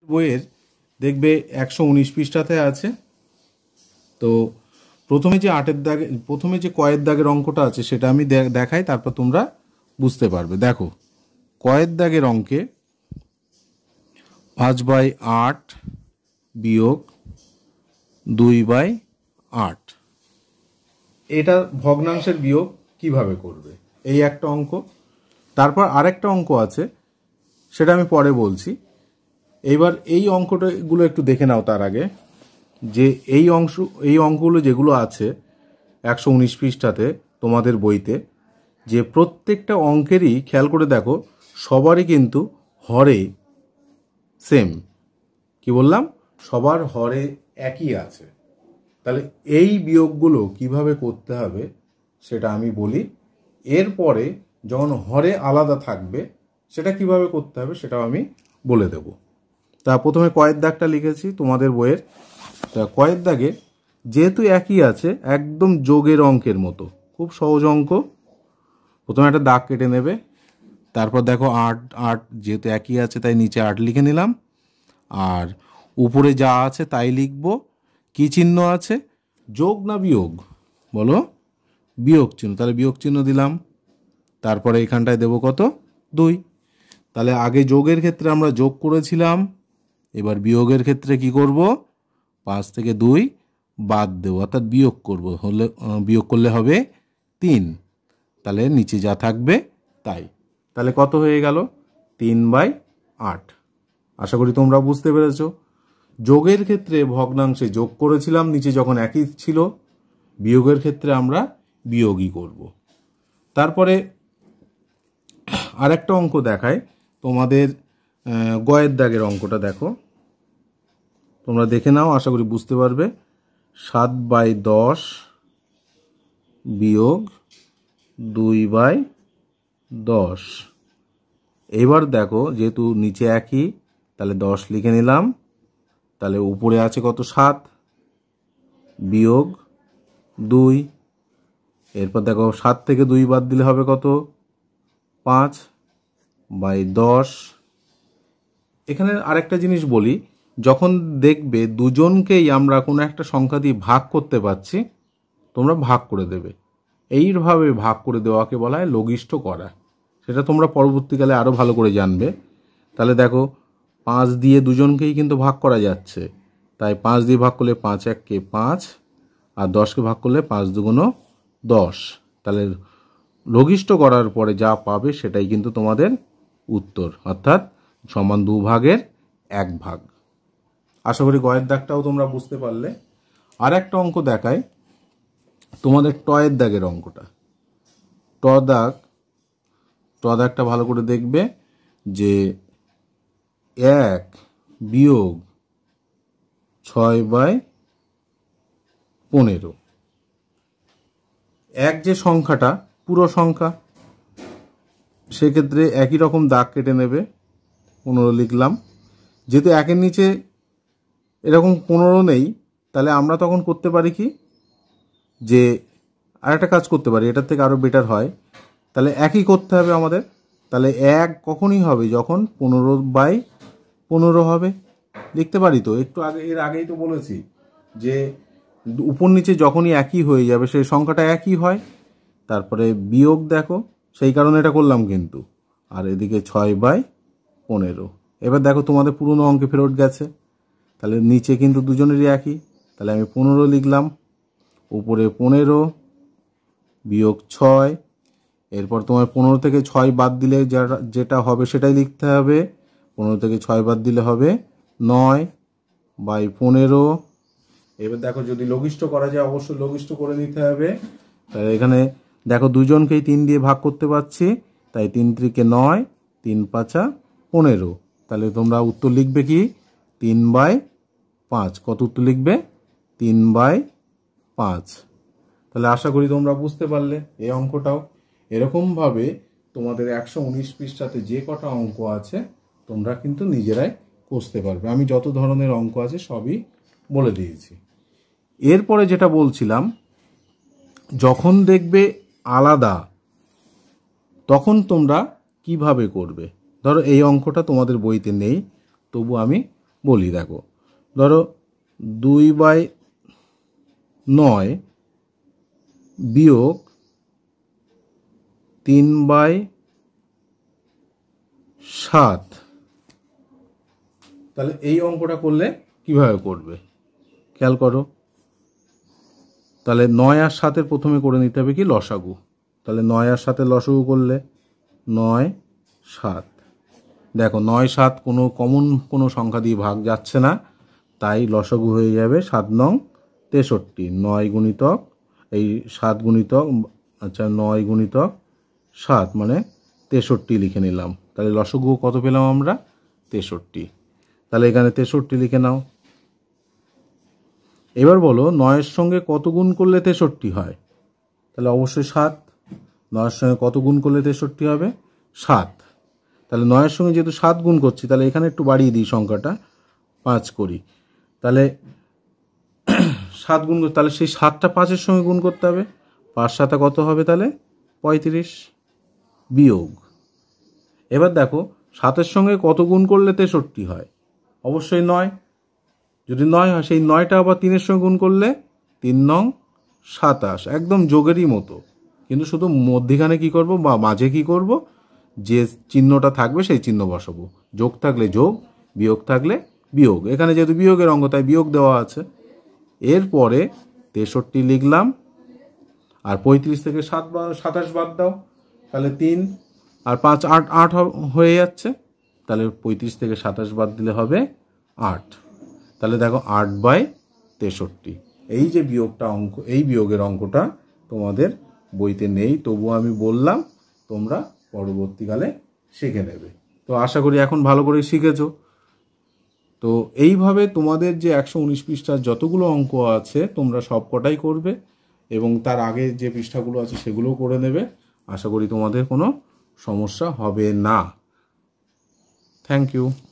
বইয়ের দেখবে 119 পৃষ্ঠাতে আছে। তো প্রথমে যে আটের দাগে প্রথমে যে কয়ের দাগের অঙ্কটা আছে সেটা আমি দেখাই, তারপর তোমরা বুঝতে পারবে। দেখো, কয়ের দাগের অঙ্কে 5/8 বিয়োগ 2/8, এটা ভগ্নাংশের বিয়োগ কিভাবে করবে, এই একটা অঙ্ক। তারপর আরেকটা অঙ্ক আছে, সেটা আমি পরে বলছি। এইবার এই অঙ্কটাগুলো একটু দেখে নাও তার আগে, যে এই অঙ্কগুলো যেগুলো আছে 119 পৃষ্ঠাতে তোমাদের বইতে, যে প্রত্যেকটা অঙ্কেরই খেয়াল করে দেখো সবারই কিন্তু হরে সেম। কি বললাম? সবার হরে একই আছে। তাহলে এই বিয়োগগুলো কিভাবে করতে হবে সেটা আমি বলি। এরপরে যখন হরে আলাদা থাকবে সেটা কিভাবে করতে হবে সেটাও আমি বলে দেব। তা প্রথমে কয়ের দাগটা লিখেছি তোমাদের বইয়ের। তা কয়ের দাগে যেহেতু একই আছে, একদম যোগের অঙ্কের মতো, খুব সহজ অঙ্ক। প্রথমে একটা দাগ কেটে নেবে, তারপর দেখো 8 যেহেতু একই আছে তাই নিচে 8 লিখে নিলাম, আর উপরে যা আছে তাই লিখব। কি চিহ্ন আছে? যোগ না বিয়োগ? বলো, বিয়োগ চিহ্ন। তাহলে বিয়োগ চিহ্ন দিলাম। তারপরে এখানটায় দেবো কত? 2। তাহলে আগে যোগের ক্ষেত্রে আমরা যোগ করেছিলাম, এবার বিয়োগের ক্ষেত্রে কি করব? 5 থেকে 2 বাদ দেবো, অর্থাৎ বিয়োগ করব। বিয়োগ করলে হবে 3। তাহলে নিচে যা থাকবে তাই। তাহলে কত হয়ে গেল? 3/8। আশা করি তোমরা বুঝতে পেরেছো। যোগের ক্ষেত্রে ভগ্নাংশে যোগ করেছিলাম নিচে যখন একই ছিল, বিয়োগের ক্ষেত্রে আমরা বিয়োগই করব। তারপরে আরেকটা অঙ্ক দেখায় তোমাদের, গয়ের দাগের অঙ্কটা দেখো, তোমরা দেখে নাও, আশা করি বুঝতে পারবে। 7/10 বিয়োগ 2/10। এবার দেখো যেহেতু নিচে একই, তাহলে 10 লিখে নিলাম। তাহলে উপরে আছে কত? 7 বিয়োগ 2। এরপর দেখো 7 থেকে 2 বাদ দিলে হবে কত? 5/10। এখানে আরেকটা জিনিস বলি, যখন দেখবে দুজনকেই আমরা কোনো একটা সংখ্যা দিয়ে ভাগ করতে পারছি, তোমরা ভাগ করে দেবে। এইভাবে ভাগ করে দেওয়াকে বলা হয় লঘিষ্ঠ করা। সেটা তোমরা পরবর্তীকালে আরও ভালো করে জানবে। তাহলে দেখো 5 দিয়ে দুজনকেই কিন্তু ভাগ করা যাচ্ছে, তাই 5 দিয়ে ভাগ করলে 5 1 5, আর 10কে ভাগ করলে 5 2 10। তাহলে লঘিষ্ঠ করার পরে যা পাবে সেটাই কিন্তু তোমাদের উত্তর, অর্থাৎ সমান 2/1। আশা করি গয়ের দাগটাও তোমরা বুঝতে পারলে। আর একটা অঙ্ক দেখায় তোমাদের, টয়ের দাগের অঙ্কটা। ট দাগটা ভালো করে দেখবে, যে 1 বিয়োগ 6/15। এক যে সংখ্যাটা পুরো সংখ্যা, সেক্ষেত্রে একই রকম দাগ কেটে নেবে। 15 লিখলাম। যেহেতু একের নিচে এরকম 15 নেই, তাহলে আমরা তখন করতে পারি কি, যে আরেকটা কাজ করতে পারি, এটার থেকে আরও বেটার হয়। তাহলে একই করতে হবে আমাদের। তাহলে 1 কখনই হবে? যখন 15/15 হবে। লিখতে পারি তো, একটু আগে, এর আগেই তো বলেছি যে উপর নিচে যখনই একই হয়ে যাবে সেই সংখ্যাটা একই হয়। তারপরে বিয়োগ দেখো, সেই কারণে এটা করলাম কিন্তু। আর এদিকে 6/15। এবার দেখো তোমাদের পুরনো অঙ্কে ফেরত গেছে। তাহলে নিচে কিন্তু দুজনেরই একই, তাহলে আমি 15 লিখলাম। উপরে 15 বিয়োগ 6। এরপর তোমার 15 থেকে 6 বাদ দিলে যেটা হবে সেটাই লিখতে হবে। 15 থেকে 6 বাদ দিলে হবে 9/15। এবার দেখো যদি লঘিষ্ঠ করা যায়, অবশ্যই লঘিষ্ঠ করে নিতে হবে। তাহলে এখানে দেখো দুজনকেই 3 দিয়ে ভাগ করতে পারছি, তাই 3 3 9, 3 5 15। তাহলে তোমরা উত্তর লিখবে কি? 3/5। কত উত্তর লিখবে? 3/5। তাহলে আশা করি তোমরা বুঝতে পারলে এই অঙ্কটাও। এরকমভাবে তোমাদের 119 পৃষ্ঠাতে যে কটা অঙ্ক আছে তোমরা কিন্তু নিজেরাই কষতে পারবে। আমি যত ধরনের অঙ্ক আছে সবই বলে দিয়েছি। এরপরে যেটা বলছিলাম, যখন দেখবে আলাদা তখন তোমরা কিভাবে করবে। ধরো এই অঙ্কটা তোমাদের বইতে নেই, তবু আমি বলি। দেখো, ধরো 2/9 বিয়োগ 3/7, তাহলে এই অঙ্কটা করলে কিভাবে করবে খেয়াল করো। তাহলে 9 আর 7-এর প্রথমে করে নিতে হবে কি লসাগু। তাহলে 9 আর 7-এর লসাগু করলে 9, 7। দেখো 9, 7 কোনো কমন কোনো সংখ্যা দিয়ে ভাগ যাচ্ছে না, তাই লসাগু হয়ে যাবে 7 নং 63। 9 গুণিতক এই 7 গুণিতক, আচ্ছা 9 গুণিতক 7 মানে 63 লিখে নিলাম। তাহলে লসাগু কত পেলাম আমরা? 63। তাহলে এখানে 63 লিখে নাও। এবার বলো 9-এর সঙ্গে কত গুণ করলে 63 হয়? তাহলে অবশ্যই 7। 9-এর সঙ্গে কত গুণ করলে 63 হবে? 7। তাহলে 9-এর সঙ্গে যেহেতু 7 গুণ করছি, তাহলে এখানে একটু বাড়িয়ে দিই সংখ্যাটা, 5 করি। তাহলে 7 গুণ, তাহলে সেই 7টা 5-এর সঙ্গে গুণ করতে হবে। 5 7 কত হবে? তাহলে 35 বিয়োগ। এবার দেখো 7-এর সঙ্গে কত গুণ করলে 63 হয়? অবশ্যই 9। যদি 9 হয়, সেই 9টা আবার 3-এর সঙ্গে গুণ করলে 3 নং 27, একদম যোগেরই মতো। কিন্তু শুধু মধ্যিখানে কি করব বা মাঝে কি করব, যে চিহ্নটা থাকবে সেই চিহ্ন বসাবো। যোগ থাকলে যোগ, বিয়োগ থাকলে বিয়োগ। এখানে যেহেতু বিয়োগের অঙ্ক তাই বিয়োগ দেওয়া আছে। এরপরে 63 লিখলাম, আর 35 থেকে 27 বাদ দাও, তাহলে 3 আর 5 8 8 হয়ে যাচ্ছে। তাহলে 35 থেকে 27 বাদ দিলে হবে 8। তাহলে দেখো 8/63। এই যে বিয়োগটা অঙ্ক, এই বিয়োগের অঙ্কটা তোমাদের বইতে নেই, তবুও আমি বললাম, তোমরা পরবর্তীকালে শিখে নেবে। তো আশা করি এখন ভালো করে শিখেছো। তো এইভাবে তোমাদের যে 119 পৃষ্ঠার যতগুলো অঙ্ক আছে তোমরা সব কটাই করবে, এবং তার আগে যে পৃষ্ঠাগুলো আছে সেগুলোও করে নেবে। আশা করি তোমাদের কোনো সমস্যা হবে না। Thank you.